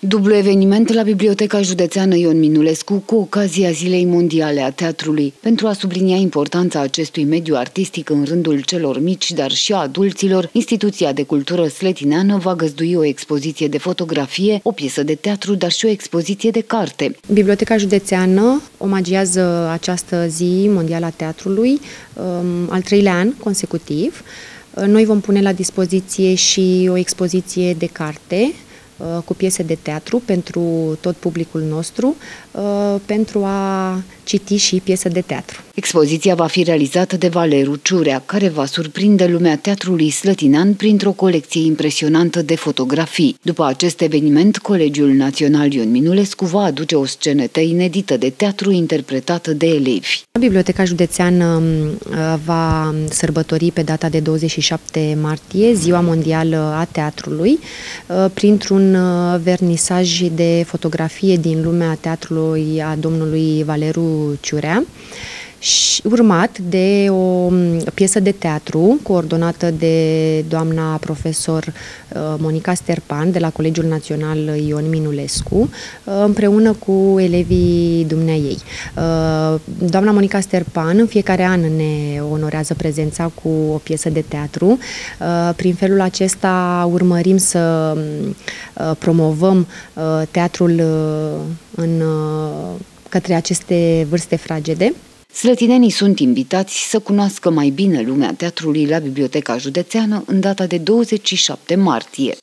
Dublu eveniment la Biblioteca Județeană Ion Minulescu cu ocazia Zilei Mondiale a Teatrului. Pentru a sublinia importanța acestui mediu artistic în rândul celor mici, dar și a adulților, Instituția de Cultură Slătineană va găzdui o expoziție de fotografie, o piesă de teatru, dar și o expoziție de carte. Biblioteca Județeană omagiază această zi mondială a teatrului al treilea an consecutiv. Noi vom pune la dispoziție și o expoziție de carte cu piese de teatru pentru tot publicul nostru, pentru a citi și piese de teatru. Expoziția va fi realizată de Valeru Ciurea, care va surprinde lumea teatrului slătinean printr-o colecție impresionantă de fotografii. După acest eveniment, Colegiul Național Ion Minulescu va aduce o scenetă inedită de teatru interpretată de elevi. Biblioteca Județeană va sărbători pe data de 27 martie Ziua Mondială a Teatrului printr-un vernisaj de fotografie din lumea teatrului a domnului Valeru Ciurea, urmat de o piesă de teatru coordonată de doamna profesor Monica Sterpan de la Colegiul Național Ion Minulescu, împreună cu elevii dumneaei. Doamna Monica Sterpan în fiecare an ne onorează prezența cu o piesă de teatru. Prin felul acesta urmărim să promovăm teatrul către aceste vârste fragede. Slătinenii sunt invitați să cunoască mai bine lumea teatrului la Biblioteca Județeană în data de 27 martie.